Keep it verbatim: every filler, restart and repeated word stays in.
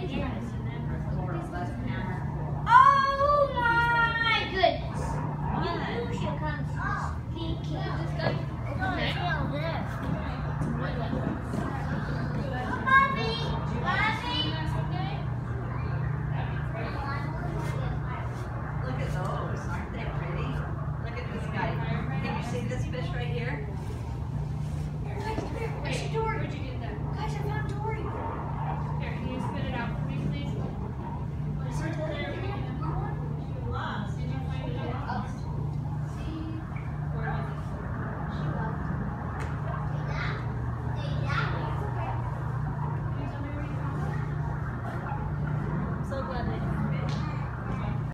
Oh my goodness! You should come see kids. Mommy, mommy. Look at those, aren't they pretty? Look at this guy. Can you see this fish right here?